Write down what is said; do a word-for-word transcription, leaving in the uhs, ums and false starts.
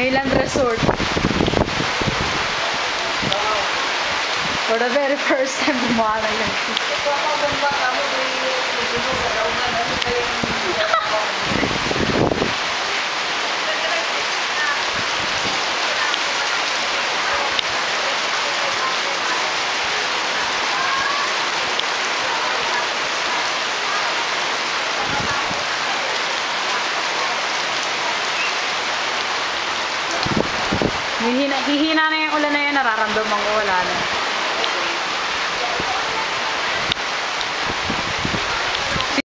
Mayland Resort. For the very first time, gumawa ng ganito. Hihina, hihina na yung ulan na yan, nararamdaman ko wala na.